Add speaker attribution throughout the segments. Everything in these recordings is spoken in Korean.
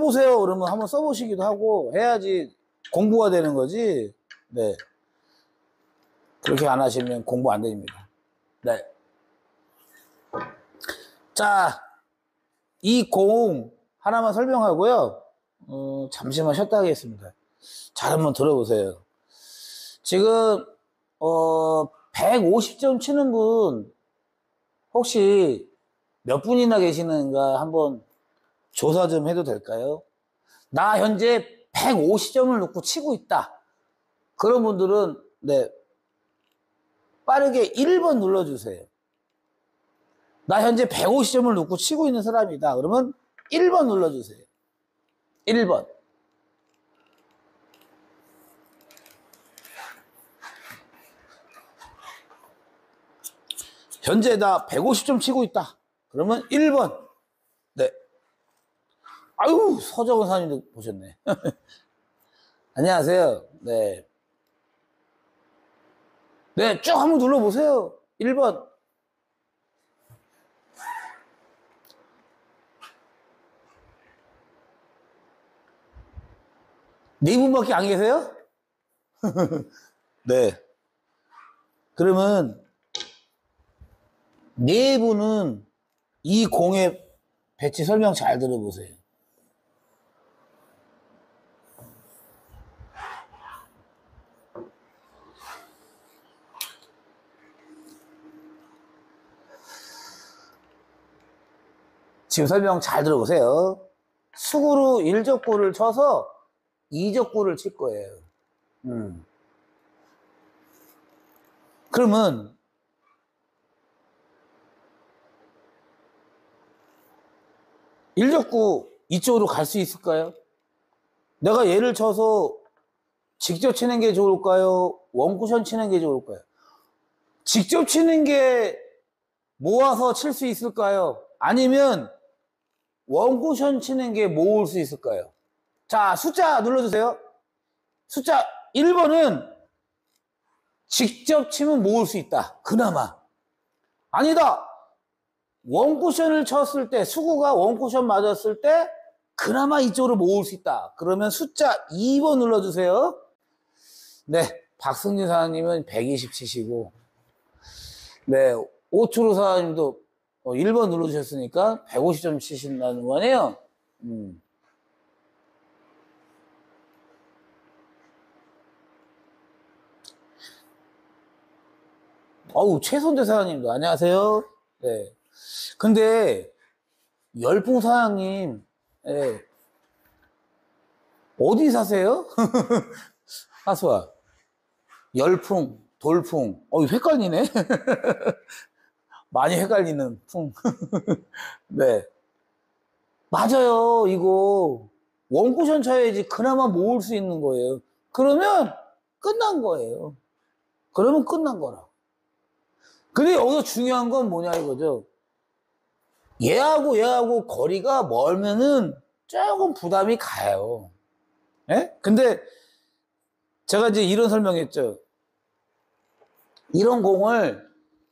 Speaker 1: 써보세요. 그러면 한번 써보시기도 하고 해야지 공부가 되는 거지. 네. 그렇게 안 하시면 공부 안 됩니다. 네. 자, 이 공 하나만 설명하고요. 잠시만 쉬었다 하겠습니다. 잘 한번 들어보세요. 지금 150점 치는 분 혹시 몇 분이나 계시는가 한번 조사 좀 해도 될까요? 나 현재 150점을 놓고 치고 있다. 그런 분들은 네, 빠르게 1번 눌러주세요. 나 현재 150점을 놓고 치고 있는 사람이다. 그러면 1번 눌러주세요. 1번. 현재 나 150점 치고 있다. 그러면 1번. 네. 아유, 서정은 사장님도 보셨네. 안녕하세요. 네. 네, 쭉 한번 눌러보세요. 1번. 네 분밖에 안 계세요? 네. 그러면 네 분은 이 공의 배치 설명 잘 들어보세요. 지금 설명 잘 들어보세요. 수구로 1적구를 쳐서 2적구를 칠 거예요. 그러면 일적구 이쪽으로 갈 수 있을까요? 내가 얘를 쳐서 직접 치는 게 좋을까요? 원쿠션 치는 게 좋을까요? 직접 치는 게 모아서 칠 수 있을까요? 아니면 원쿠션 치는 게 모을 수 있을까요? 자, 숫자 눌러주세요. 숫자 1번은 직접 치면 모을 수 있다. 그나마. 아니다. 원쿠션을 쳤을 때, 수구가 원쿠션 맞았을 때 그나마 이쪽으로 모을 수 있다. 그러면 숫자 2번 눌러주세요. 네, 박승진 사장님은 120 치시고, 네, 오초로 사장님도 1번 눌러주셨으니까 150점 치신다는 거네요. 어우, 최선대 사장님도 안녕하세요. 네. 근데 열풍 사장님, 네. 어디 사세요? 하수아. 열풍, 돌풍. 헷갈리네. 많이 헷갈리는 풍. 네. 맞아요. 이거 원쿠션 쳐야지 그나마 모을 수 있는 거예요. 그러면 끝난 거예요. 그러면 끝난 거라. 근데 여기서 중요한 건 뭐냐 이거죠. 얘하고 거리가 멀면은 조금 부담이 가요. 예? 근데 제가 이제 이런 설명했죠. 이런 공을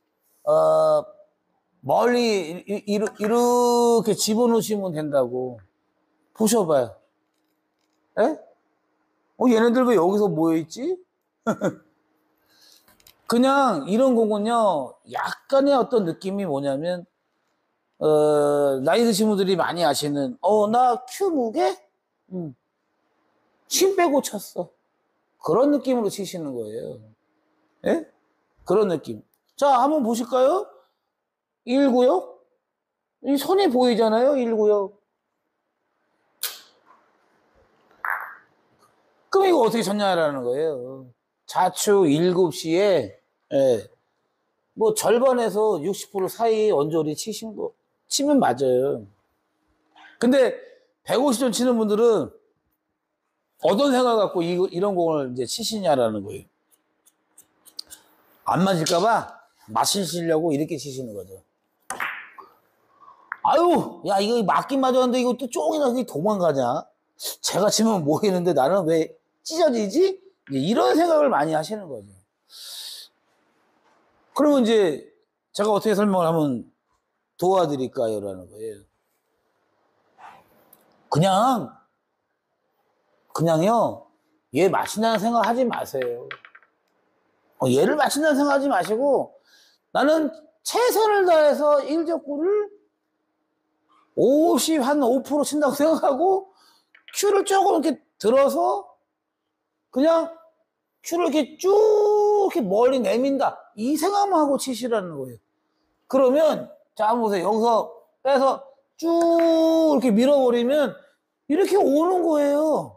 Speaker 1: 멀리 이렇게 집어넣으시면 된다고. 보셔봐요. 예? 얘네들 왜 여기서 모여있지? 그냥 이런 공은요, 약간의 어떤 느낌이 뭐냐면, 나이 드신 분들이 많이 아시는, 나 큐 무게? 심 빼고 쳤어. 그런 느낌으로 치시는 거예요. 예? 그런 느낌. 자, 한번 보실까요? 1구역? 이 선이 보이잖아요, 1구역. 그럼 이거 어떻게 쳤냐라는 거예요. 좌측 7시에, 예, 뭐 절반에서 60% 사이 언저리 치면 맞아요. 근데 150점 치는 분들은 어떤 생각 갖고 이런 공을 이제 치시냐라는 거예요. 안 맞을까봐 맞히시려고 이렇게 치시는 거죠. 아유, 야, 이거 맞긴 맞았는데 이거 또 쪼개나 도망가냐? 제가 치면 뭐 했는데 나는 왜 찢어지지? 이런 생각을 많이 하시는 거죠. 그러면 이제 제가 어떻게 설명을 하면 도와드릴까요? 라는 거예요. 그냥 그냥요, 얘 맞힌다는 생각 하지 마세요. 얘를 맞힌다는 생각 하지 마시고, 나는 최선을 다해서 1족구를 50, 한 5% 친다고 생각하고, 큐를 조금 이렇게 들어서, 그냥 큐를 이렇게 쭉 이렇게 멀리 내민다. 이 생각만 하고 치시라는 거예요. 그러면, 자, 한번 보세요. 여기서 빼서 쭉 이렇게 밀어버리면, 이렇게 오는 거예요.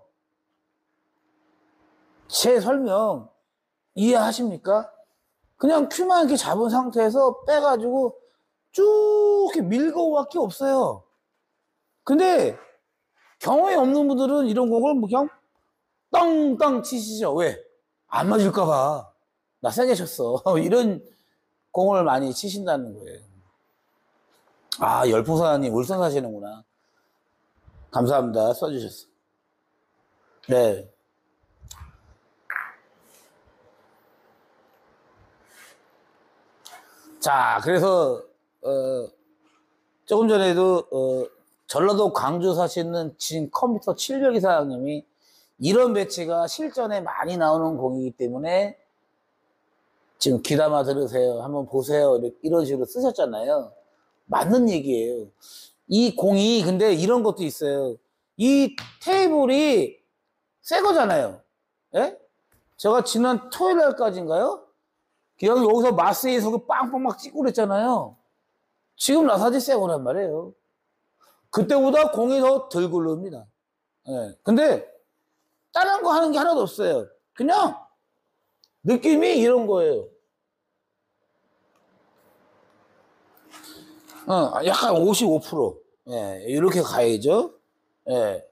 Speaker 1: 제 설명 이해하십니까? 그냥 큐만 이렇게 잡은 상태에서 빼가지고 쭉 이렇게 밀고밖에 없어요. 근데 경험이 없는 분들은 이런 공을 그냥 땅땅 치시죠. 왜? 안 맞을까봐. 나 세게 쳤어. 이런 공을 많이 치신다는 거예요. 아, 열풍사님 울산 사시는구나. 감사합니다. 써주셨어. 네. 자, 그래서 조금 전에도 전라도 광주 사시는 진 컴퓨터 700 이사장님이 이런 배치가 실전에 많이 나오는 공이기 때문에 지금 귀담아 들으세요. 한번 보세요. 이런 식으로 쓰셨잖아요. 맞는 얘기예요. 이 공이 근데 이런 것도 있어요. 이 테이블이 새 거잖아요. 예? 제가 지난 토요일 날까지인가요? 그냥 여기서 마스에서 빵빵 막 찍고 그랬잖아요. 지금 나사지 새 거란 말이에요. 그때보다 공이 더 덜 굴릅니다. 예. 근데 다른 거 하는 게 하나도 없어요. 그냥 느낌이 이런 거예요. 약간 55%. 예, 이렇게 가야죠. 예.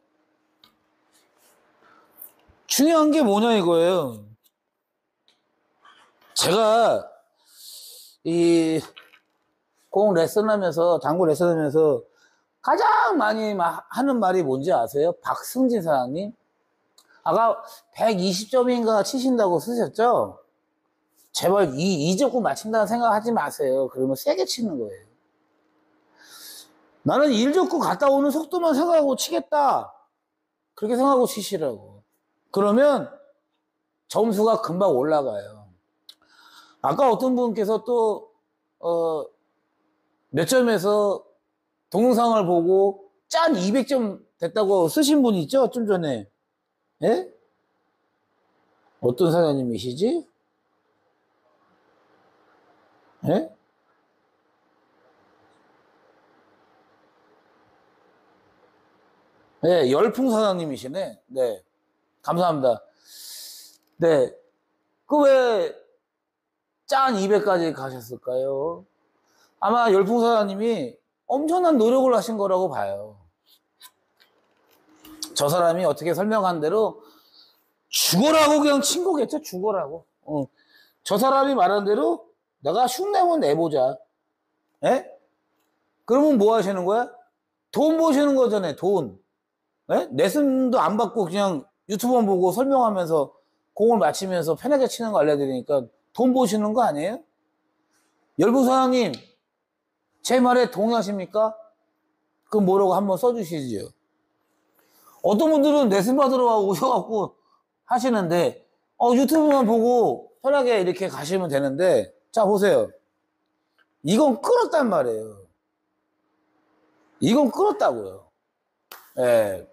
Speaker 1: 중요한 게 뭐냐 이거예요. 제가 이 공 레슨하면서, 당구 레슨하면서 가장 많이 하는 말이 뭔지 아세요? 박승진 사장님. 아까 120점인가 치신다고 쓰셨죠? 제발 이 족구 맞힌다는 생각 하지 마세요. 그러면 세게 치는 거예요. 나는 1족구 갔다 오는 속도만 생각하고 치겠다. 그렇게 생각하고 치시라고. 그러면 점수가 금방 올라가요. 아까 어떤 분께서 또 몇 점에서 동영상을 보고 짠 200점 됐다고 쓰신 분 있죠? 좀 전에. 예? 어떤 사장님이시지? 예? 네, 열풍 사장님이시네. 네. 감사합니다. 네. 그 왜 짠 200까지 가셨을까요? 아마 열풍 사장님이 엄청난 노력을 하신 거라고 봐요. 저 사람이 어떻게 설명한 대로 죽어라고 그냥 친 거겠죠? 죽어라고. 저 사람이 말한 대로 내가 흉내만 내보자. 예? 그러면 뭐 하시는 거야? 돈 버시는 거잖아요, 돈. 예? 레슨도 안 받고 그냥 유튜브만 보고 설명하면서 공을 맞히면서 편하게 치는 거 알려드리니까 돈 버시는 거 아니에요? 열풍 사장님, 제 말에 동의하십니까? 그럼 뭐라고 한번 써주시죠. 어떤 분들은 레슨 받으러 오셔갖고 하시는데, 유튜브만 보고 편하게 이렇게 가시면 되는데, 자, 보세요. 이건 끌었단 말이에요. 이건 끌었다고요. 예.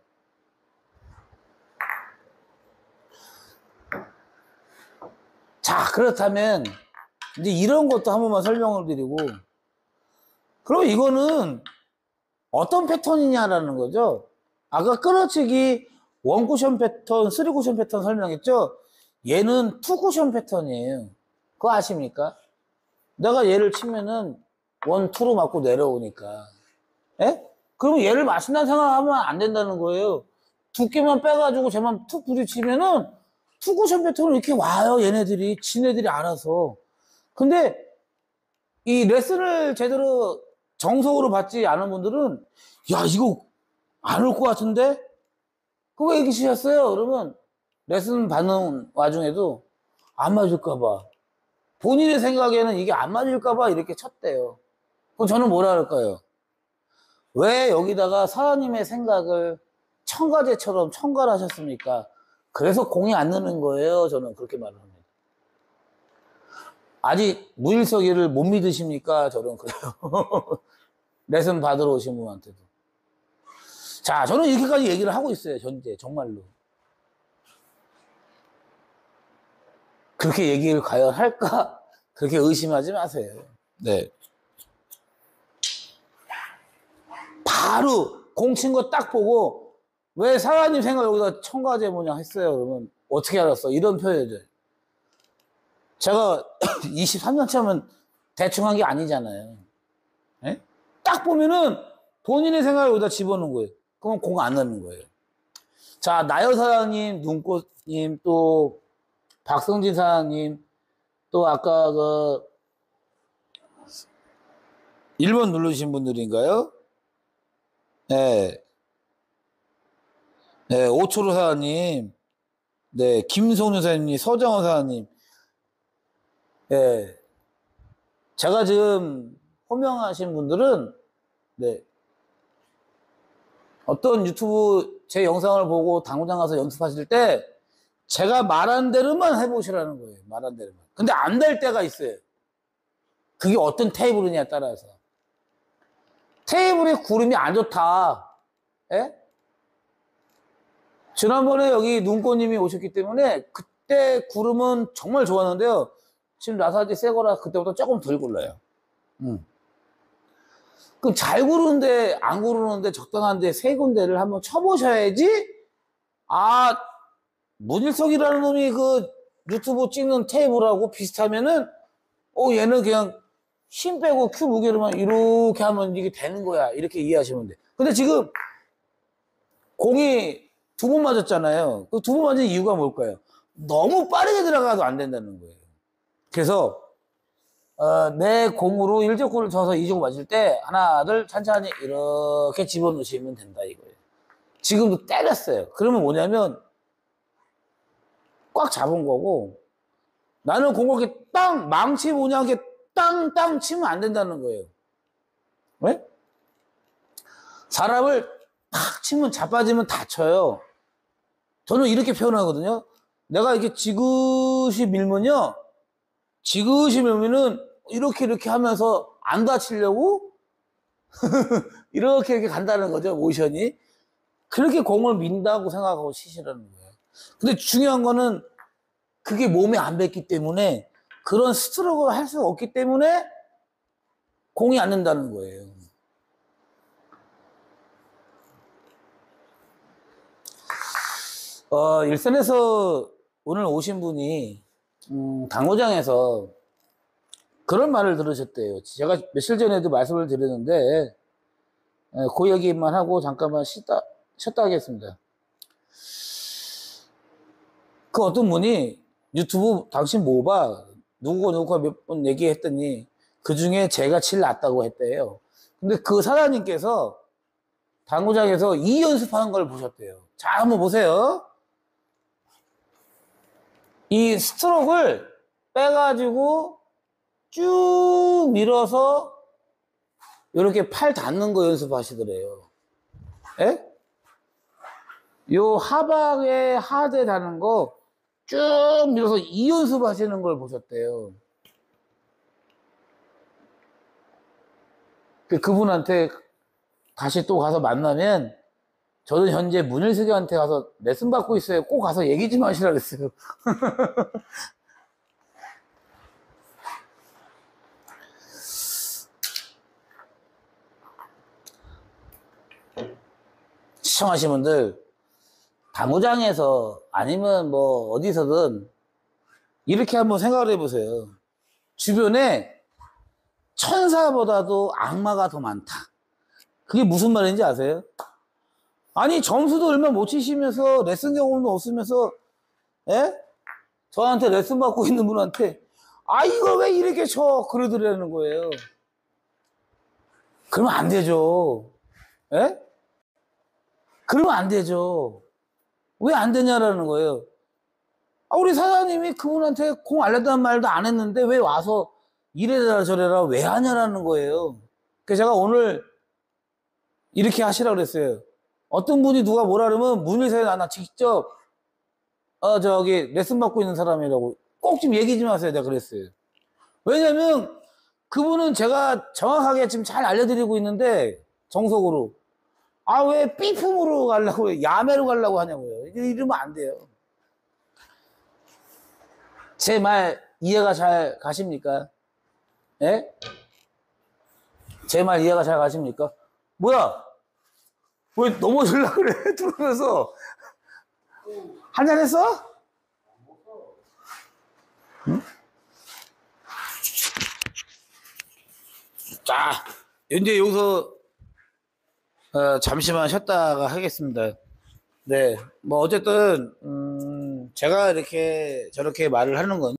Speaker 1: 자, 그렇다면, 이제 이런 것도 한 번만 설명을 드리고, 그럼 이거는 어떤 패턴이냐라는 거죠. 아까 끌어치기 원쿠션 패턴, 3쿠션 패턴 설명했죠? 얘는 2쿠션 패턴이에요. 그거 아십니까? 내가 얘를 치면은 1, 2로 맞고 내려오니까. 예? 그러면 얘를 맞힌다는 생각하면 안 된다는 거예요. 두께만 빼가지고 쟤만 툭 부딪히면은 2쿠션 패턴으로 이렇게 와요, 얘네들이. 지네들이 알아서. 근데 이 레슨을 제대로 정석으로 받지 않은 분들은, 야, 이거 안 올 것 같은데? 그거 왜 이렇게 치셨어요? 그러면 레슨 받는 와중에도 안 맞을까봐. 본인의 생각에는 이게 안 맞을까봐 이렇게 쳤대요. 그럼 저는 뭐라 할까요? 왜 여기다가 사장님의 생각을 첨가제처럼 첨가를 하셨습니까? 그래서 공이 안 느는 거예요. 저는 그렇게 말을 합니다. 아직 무일서기를 못 믿으십니까? 저는 그래요. 레슨 받으러 오신 분한테도. 자, 저는 이렇게까지 얘기를 하고 있어요. 현재 정말로. 그렇게 얘기를 과연 할까? 그렇게 의심하지 마세요. 네. 바로 공친 거 딱 보고 왜 사장님 생각 여기다 첨가제 뭐냐 했어요. 그러면 어떻게 알았어? 이런 표현들. 제가 23년 차면 대충 한 게 아니잖아요. 네? 딱 보면은 본인의 생각을 여기다 집어넣은 거예요. 그럼 공 안 넣는 거예요. 자, 나여 사장님, 눈꽃님, 또 박성진 사장님, 또 아까 그 1번 누르신 분들인가요? 네. 네, 오초로 사장님, 네, 김송윤 사장님, 서정원 사장님, 네. 제가 지금 호명하신 분들은, 네. 어떤 유튜브 제 영상을 보고 당구장 가서 연습하실 때, 제가 말한 대로만 해보시라는 거예요. 말한 대로만. 근데 안 될 때가 있어요. 그게 어떤 테이블이냐에 따라서. 테이블에 구름이 안 좋다. 예? 지난번에 여기 눈꽃님이 오셨기 때문에 그때 구름은 정말 좋았는데요. 지금 나사지 새 거라 그때보다 조금 덜 굴러요. 그럼 잘 구르는데 안 구르는데 적당한데 세 군데를 한번 쳐보셔야지. 아, 문일석이라는 놈이 그 유튜브 찍는 테이블하고 비슷하면은 얘는 그냥 힘 빼고 큐 무게로만 이렇게 하면 이게 되는 거야. 이렇게 이해하시면 돼. 근데 지금 공이 2번 맞았잖아요. 그 2번 맞은 이유가 뭘까요? 너무 빠르게 들어가도 안 된다는 거예요. 그래서 내 공으로 1적구를 쳐서 2적 맞을 때 하나, 둘 천천히 이렇게 집어넣으시면 된다 이거예요. 지금도 때렸어요. 그러면 뭐냐면 꽉 잡은 거고 나는 공을 이렇게 땅 망치 뭐냐 이렇게 땅땅 치면 안 된다는 거예요. 왜? 사람을 탁 치면 자빠지면 다쳐요. 저는 이렇게 표현하거든요. 내가 이렇게 지그시 밀면요. 지그시 밀면은 이렇게 하면서 안 다치려고 이렇게 간다는 거죠. 모션이. 그렇게 공을 민다고 생각하고 치시라는 거예요. 근데 중요한 거는 그게 몸에 안 뱉기 때문에 그런 스트로크를 할 수가 없기 때문에 공이 안 된다는 거예요. 일산에서 오늘 오신 분이 당구장에서 그런 말을 들으셨대요. 제가 며칠 전에도 말씀을 드렸는데 그 얘기만 하고 잠깐만 쉬었다 하겠습니다. 그 어떤 분이 유튜브 당신 뭐 봐? 누구가 몇 번 얘기했더니 그 중에 제가 제일 낫다고 했대요. 근데 그 사장님께서 당구장에서 이 연습하는 걸 보셨대요. 자, 한번 보세요. 이 스트로크를 빼가지고 쭉 밀어서 이렇게 팔 닿는 거 연습하시더래요. 예? 요 하박에 하대 닿는 거 쭉 밀어서 이 연습하시는 걸 보셨대요. 그분한테 다시 또 가서 만나면 저는 현재 문일석이한테 가서 레슨 받고 있어요. 꼭 가서 얘기 좀 하시라 그랬어요. 시청하신 분들 당구장에서 아니면 뭐 어디서든 이렇게 한번 생각을 해보세요. 주변에 천사보다도 악마가 더 많다. 그게 무슨 말인지 아세요? 아니 점수도 얼마 못 치시면서 레슨 경험도 없으면서 저한테 레슨 받고 있는 분한테 이거 왜 이렇게 쳐? 그러더라는 거예요. 그러면 안 되죠. 그러면 안 되죠. 왜 안 되냐라는 거예요. 우리 사장님이 그분한테 공 알려달라는 말도 안 했는데 왜 와서 이래라 저래라 왜 하냐라는 거예요. 그래서 제가 오늘 이렇게 하시라고 그랬어요. 어떤 분이 누가 뭐라 그러면 문의사에 나 직접 저기 레슨 받고 있는 사람이라고 꼭 좀 얘기 좀 하세요. 내가 그랬어요. 왜냐면 그분은 제가 정확하게 지금 잘 알려드리고 있는데 정석으로 아 왜 B품으로 가려고 야매로 가려고 하냐고요. 이러면 안 돼요. 제 말 이해가 잘 가십니까? 예? 제 말 이해가 잘 가십니까? 뭐야? 왜 넘어질라 그래? 들으면서 한잔 했어? 응? 자, 이제 여기서 잠시만 쉬었다가 하겠습니다. 네, 뭐 어쨌든 제가 이렇게 저렇게 말을 하는 건